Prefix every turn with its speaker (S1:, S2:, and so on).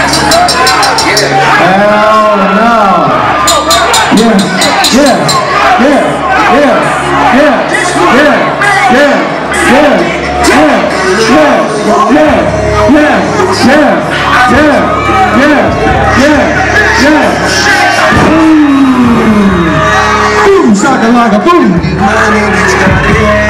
S1: Hell no. Yeah, yeah, yeah, yeah, yeah, yeah, yeah, yeah, yeah, yeah, yeah, yeah, yeah, yeah, yeah, yeah. Boom, shaka like a boom.